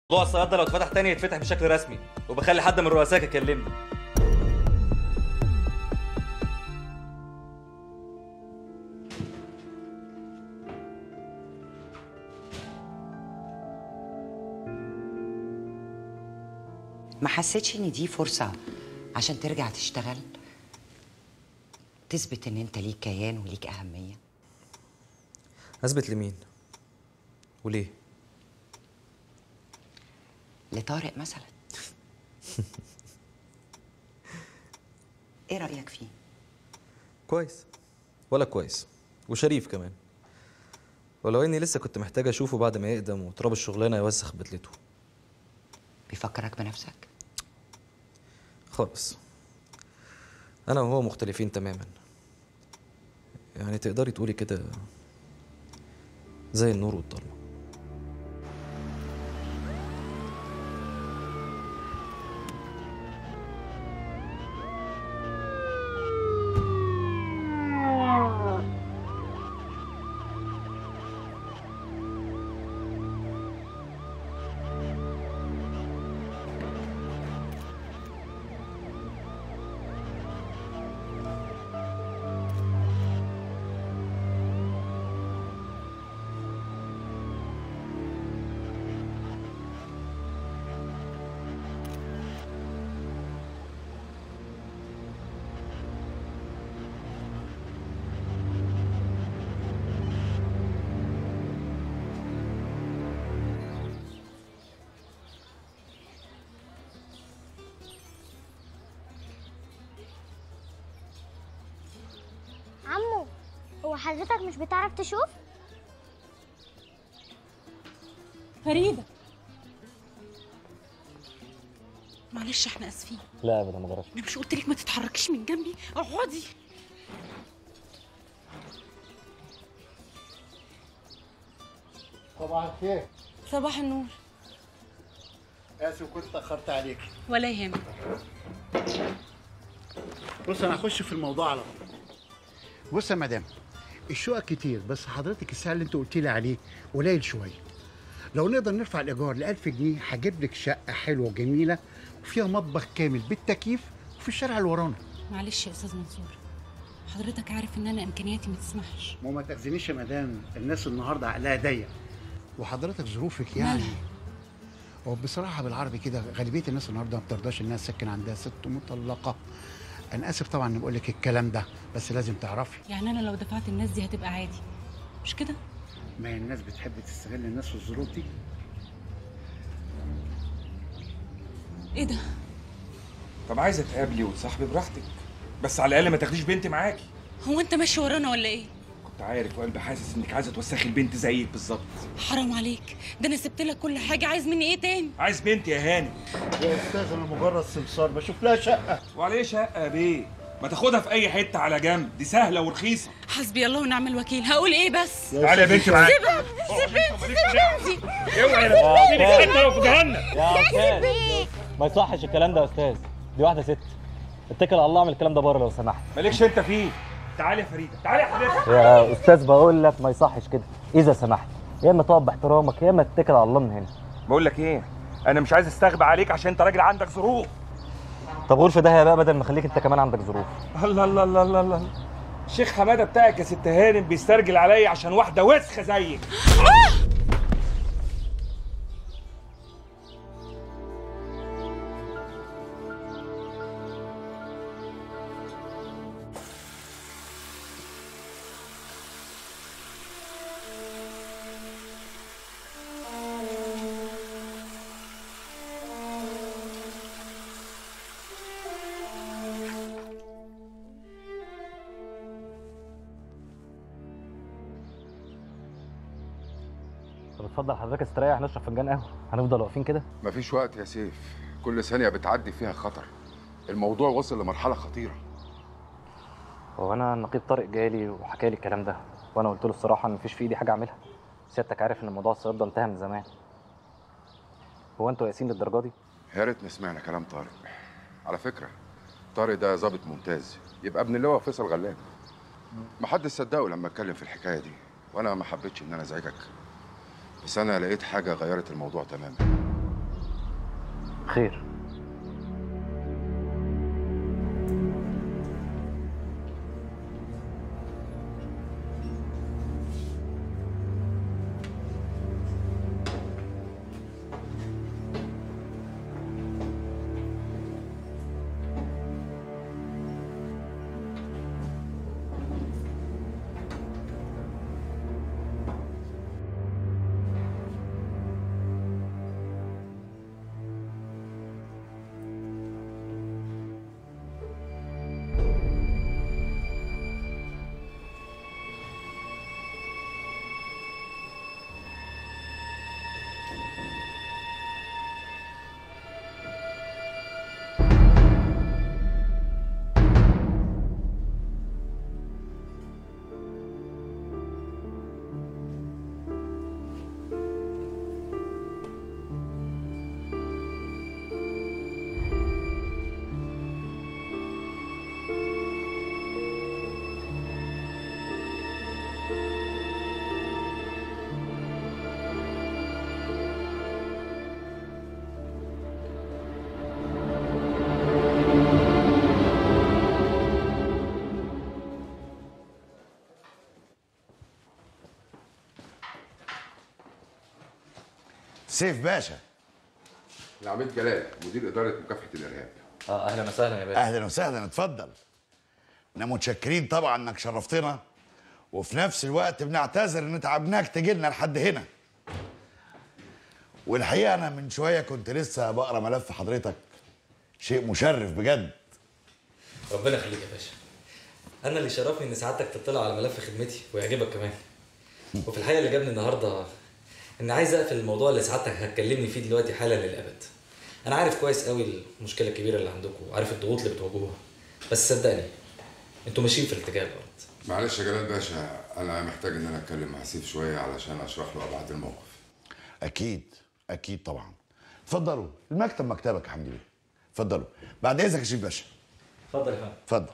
موضوع الصياد ده لو اتفتح تاني يتفتح بشكل رسمي، وبخلي حد من رؤسائك يكلمني. ما حسيتش ان دي فرصة عشان ترجع تشتغل، تثبت ان انت ليك كيان وليك اهمية؟ اثبت لمين؟ وليه؟ لطارق مثلا. ايه رأيك فيه؟ كويس، ولا كويس وشريف كمان، ولو اني لسه كنت محتاج اشوفه بعد ما يقدم وتراب الشغلانه يوسخ بدلته. بيفكرك بنفسك؟ خالص، انا وهو مختلفين تماما، يعني تقدري تقولي كده زي النور والضلمه. عمو، هو حضرتك مش بتعرف تشوف؟ فريدة، معلش احنا اسفين. لا ابدا، ما جراش. انا مش قلت لك ما تتحركيش من جنبي؟ اقعدي. صباح الخير. صباح النور. اسف كنت اتاخرت عليك. ولا يهمك. بص انا هخش في الموضوع على طول. بص يا مدام، الشقق كتير بس حضرتك السعر اللي انت قلت لي عليه قليل شويه. لو نقدر نرفع الايجار ل 1000 جنيه هجيب لك شقه حلوه وجميله وفيها مطبخ كامل بالتكييف وفي الشارع اللي ورانا. معلش يا استاذ منصور، حضرتك عارف ان انا امكانياتي ما تسمحش. ما تاخذنيش يا مدام، الناس النهارده عقلها ضيق وحضرتك ظروفك يعني. مالها؟ هو بصراحه بالعربي كده غالبيه الناس النهارده ما بترضاش انها تسكن عندها ست مطلقه. انا اسف طبعا اني بقول لك الكلام ده، بس لازم تعرفي يعني انا لو دفعت الناس دي هتبقى عادي، مش كده؟ ما هي الناس بتحب تستغل الناس في الظروف دي. ايه ده؟ طب عايزه تقابلي وتصاحبي براحتك، بس على الاقل ما تاخديش بنتي معاكي. هو انت ماشي ورانا ولا ايه؟ كنت عارف وقلبي حاسس انك عايزه توسخي البنت زيك بالظبط. حرام عليك، ده انا سبت لك كل حاجه، عايز مني ايه تاني؟ عايز بنتي يا هاني. يا استاذ انا مجرد سمسار بشوف لها شقه. وعليه شقه يا بيه؟ ما تاخدها في اي حته على جنب، دي سهله ورخيصه. حسبي الله ونعم الوكيل، هقول ايه بس؟ تعالي يا بنتي معايا. سيبها اوعي لا تسيبي في جهنم. يا استاذ ما يصحش الكلام ده يا استاذ، دي واحده ست. اتكل على الله، اعمل الكلام ده بره لو سمحت. مالكش انت فيه. تعالي يا فريده، تعالي يا حبيبتي. يا استاذ بقول لك ما يصحش كده، اذا سمحت يا اما تقف باحترامك يا اما تتكل على الله من هنا. بقول لك ايه، انا مش عايز استغبى عليك عشان انت راجل عندك ظروف. طب غرفه ده بقى بدل ما اخليك انت كمان عندك ظروف. الله الله الله الله الله. الشيخ حماده بتاعك يا ست هانم بيسترجل عليا عشان واحده وسخه زيك. طب اتفضل حضرتك استريح، نشرب فنجان قهوه، هنفضل واقفين كده؟ مفيش وقت يا سيف، كل ثانية بتعدي فيها خطر. الموضوع وصل لمرحلة خطيرة. هو انا النقيب طارق جالي وحكى لي الكلام ده، وانا قلت له الصراحه ان مفيش في ايدي حاجه اعملها. سيادتك عارف ان موضوع الصياد ده انتهى من زمان. هو انتوا ياسين للدرجه دي؟ يا ريتنا سمعنا كلام طارق. على فكرة طارق ده ظابط ممتاز، يبقى ابن اللواء فيصل غلاب. محدش صدقه لما اتكلم في الحكاية دي، وانا ما حبيتش ان انا ازعجك، بس انا لقيت حاجة غيرت الموضوع تماما. خير. سيف باشا. العميد جلال، مدير اداره مكافحه الارهاب. اهلا وسهلا يا باشا. اهلا وسهلا، اتفضل. احنا متشكرين طبعا انك شرفتنا، وفي نفس الوقت بنعتذر ان تعبناك تجي لنا لحد هنا. والحقيقه انا من شويه كنت لسه بقرا ملف حضرتك، شيء مشرف بجد. ربنا يخليك يا باشا. انا اللي شرفني ان سعادتك تطلع على ملف خدمتي ويعجبك كمان. وفي الحقيقه اللي جابني النهارده ان عايز اقفل الموضوع اللي سعادتك هتكلمني فيه دلوقتي حالا للابد. انا عارف كويس قوي المشكله الكبيره اللي عندكم، وعارف الضغوط اللي بتواجهوها، بس صدقني انتوا ماشيين في الاتجاه الغلط. معلش يا جلال باشا، انا محتاج ان انا اتكلم مع سيف شويه علشان اشرح له ابعاد الموقف. اكيد اكيد طبعا. اتفضلوا، المكتب مكتبك يا حمدي بيه. اتفضلوا بعد اذنك يا شيف باشا. اتفضل يا فندم. اتفضل.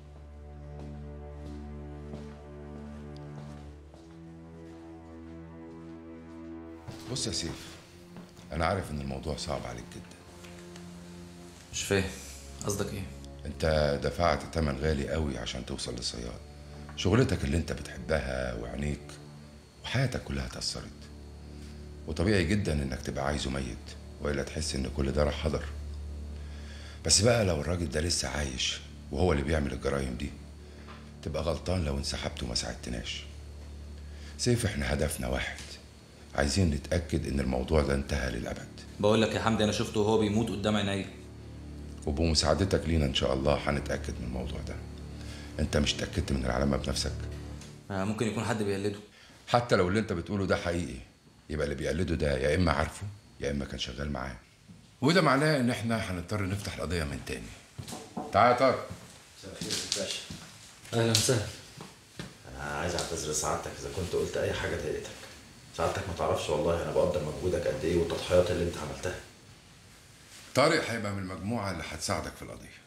بص يا سيف، انا عارف ان الموضوع صعب عليك جدا. مش فاهم قصدك ايه؟ انت دفعت ثمن غالي قوي عشان توصل للصياد. شغلتك اللي انت بتحبها وعينيك وحياتك كلها اتأثرت، وطبيعي جدا انك تبقى عايزه ميت، والا تحس ان كل ده راح هدر. بس بقى لو الراجل ده لسه عايش وهو اللي بيعمل الجرايم دي، تبقى غلطان لو انسحبت وما ساعدتناش. سيف، احنا هدفنا واحد، عايزين نتأكد ان الموضوع ده انتهى للأبد. بقول لك يا حمدي، انا شفته وهو بيموت قدام عينيا، وبمساعدتك لينا ان شاء الله هنتأكد من الموضوع ده. انت مش اتأكدت من العلامة بنفسك؟ ممكن يكون حد بيقلده. حتى لو اللي انت بتقوله ده حقيقي، يبقى اللي بيقلده ده يا اما عارفه يا اما كان شغال معاه، وده معناه ان احنا هنضطر نفتح القضية من تاني. تعال يا طارق. مساء الخير يا باشا. اهلا وسهلا. انا عايز اعتذر لسعادتك اذا كنت قلت اي حاجه ضايقتك. سعادتك ما تعرفش والله انا بقدر مجهودك قد ايه والتضحيات اللي انت عملتها. طارق هيبقى من المجموعة اللي هتساعدك في القضية.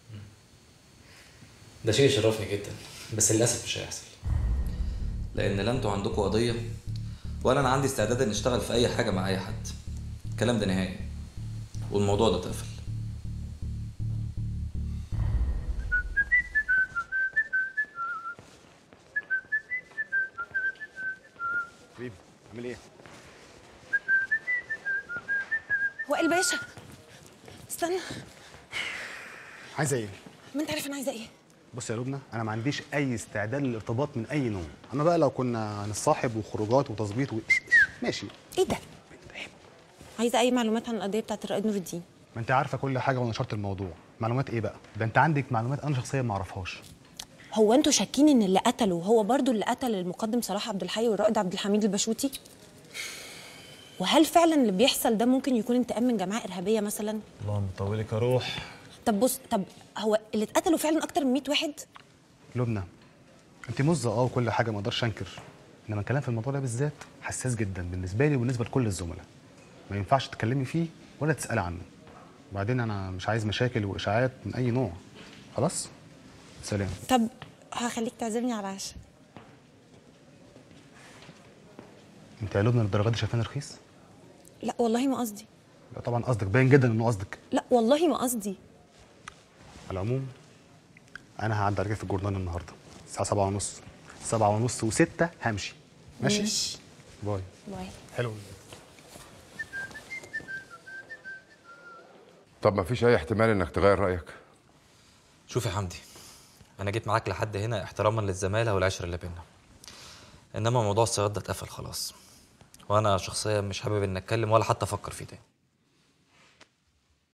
ده شيء يشرفني جدا، بس للاسف مش هيحصل، لان لا انتوا عندكم قضيه ولا انا عندي استعداد ان اشتغل في اي حاجه مع اي حد. الكلام ده نهائي، والموضوع ده اتقفل. حبيبي عامل ايه؟ وائل باشا استنى. عايزه ايه؟ ما انت عارف انا عايزه ايه. بص يا لبنى، انا ما عنديش اي استعداد للارتباط من اي نوع. اما بقى لو كنا هنصاحب وخروجات وتظبيط ماشي. ايه ده؟ عايزه اي معلومات عن القضيه بتاعت الرائد نور الدين. ما انت عارفه كل حاجه ونشرت الموضوع. معلومات ايه بقى؟ ده انت عندك معلومات انا شخصيا ما اعرفهاش. هو انتوا شاكين ان اللي قتله هو برضو اللي قتل المقدم صلاح عبد الحي والرائد عبد الحميد البشوتي؟ وهل فعلا اللي بيحصل ده ممكن يكون انتقام من جماعه ارهابيه مثلا؟ اللهم طولك يا روح. طب بص، طب هو اللي اتقتلوا فعلا اكتر من 100 واحد؟ لبنى انت مزه وكل حاجه، ما اقدرش انكر، انما الكلام في الموضوع ده بالذات حساس جدا بالنسبه لي وبالنسبه لكل الزملاء. ما ينفعش تتكلمي فيه ولا تسالي عنه. وبعدين انا مش عايز مشاكل واشاعات من اي نوع. خلاص؟ سلام. طب هخليك تعزمني على العشاء. انت يا لبنى للدرجه دي شايفاني رخيص؟ لا والله ما قصدي. لا طبعا قصدك، باين جدا انه قصدك. لا والله ما قصدي. على العموم انا هعدي عليك في الجورنال النهارده الساعه 7:30. 7:30 و6 همشي. ماشي. باي. باي. حلو. طب ما فيش اي احتمال انك تغير رايك؟ شوف يا حمدي، انا جيت معاك لحد هنا احتراما للزماله والعشره اللي بينا، انما موضوع الصياد ده اتقفل خلاص، وانا شخصيا مش حابب ان اتكلم ولا حتى افكر فيه تاني.